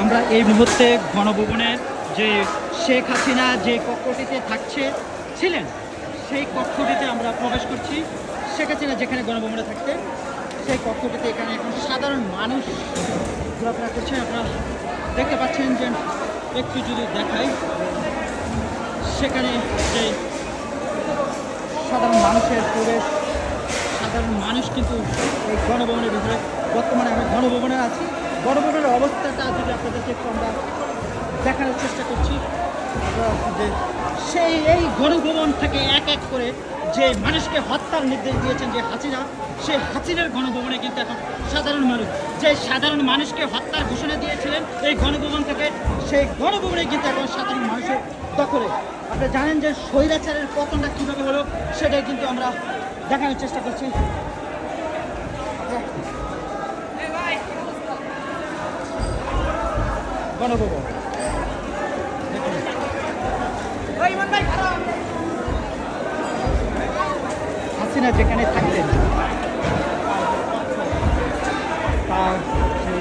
আমরা এই মুহূর্তে গণভবনের যে শেখ হাসিনা যে কক্ষটিতে ছিলেন সেই কক্ষটিতে আমরা প্রবেশ করছি। শেখ হাসিনা যেখানে গণভবনে থাকতেন সেই কক্ষটিতে এখানে এখন সাধারণ মানুষ ঘোরাফেরা করছে। আপনারা দেখতে পাচ্ছেন যে একটু যদি দেখাই সেখানে যে সাধারণ মানুষের প্রবেশ, সাধারণ মানুষ কিন্তু এই গণভবনের ভিতরে, বর্তমানে আমি গণভবনে আছি, গণভবনের অবস্থাটা যদি আপনাদেরকে একটু আমরা দেখানোর চেষ্টা করছি যে এই গণভবন থেকে এক এক করে যে মানুষকে হত্যার নির্দেশ দিয়েছেন যে হাসিনা, সেই হাসিনার গণভবনে কিন্তু এখন সাধারণ মানুষ, যে সাধারণ মানুষকে হত্যার ঘোষণা দিয়েছিলেন এই গণভবন থেকে, সেই গণভবনে কিন্তু এখন সাধারণ মানুষের দখলে। আপনি জানেন যে স্বৈরাচারের পতনটা কীভাবে হলো সেটাই কিন্তু আমরা দেখানোর চেষ্টা করছি। গণভবন হাসিনা যেখানে থাকতেন তার সেই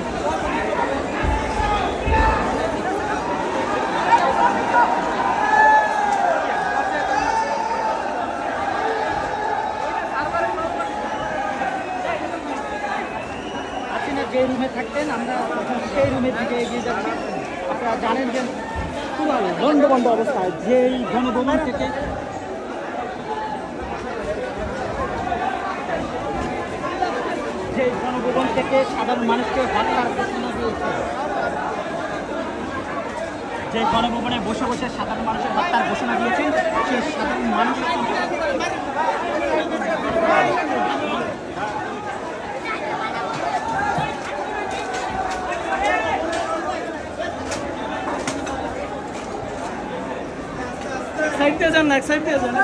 হাসিনা যে রুমে থাকতেন আমরা সেই রুমের দিকে এগিয়ে যাচ্ছি। আপনারা জানেন যে পুরো লন্ডভন্ড অবস্থায় যেই গণভবন থেকে গণভবন থেকে সাধারণ মানুষকে হত্যার ঘোষণা দিয়েছে, যে গণভবনে বসে বসে সাধারণ মানুষের হত্যার ঘোষণা দিয়েছেন সেই সাধারণ মানুষ সাইড দিয়ে যান না, সাইড দিয়ে যান।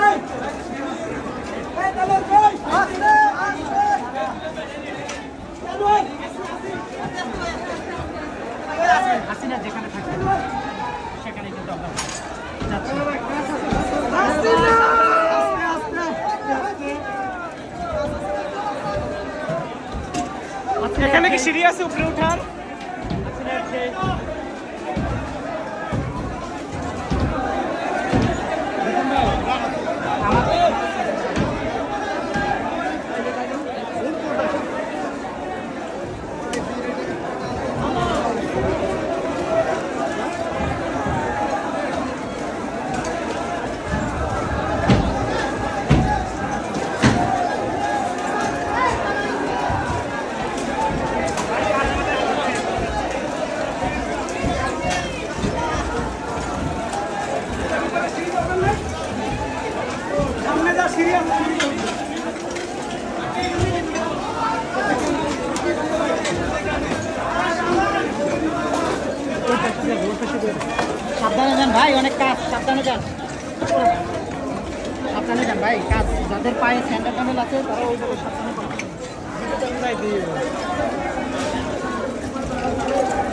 হাসিনা যেখানে থাকতেন সেখানে কিন্তু আমরা যাচ্ছি। এখানে কি সিঁড়ি আছে উপরে উঠার? সাবধানে যান ভাই, অনেক কাজ, সাবধানে যান, সাবধানে যান ভাই, কাজ যাদের পায়ে স্যান্ডেল ট্যান্ডেল আছে তারা ওই সাবধানে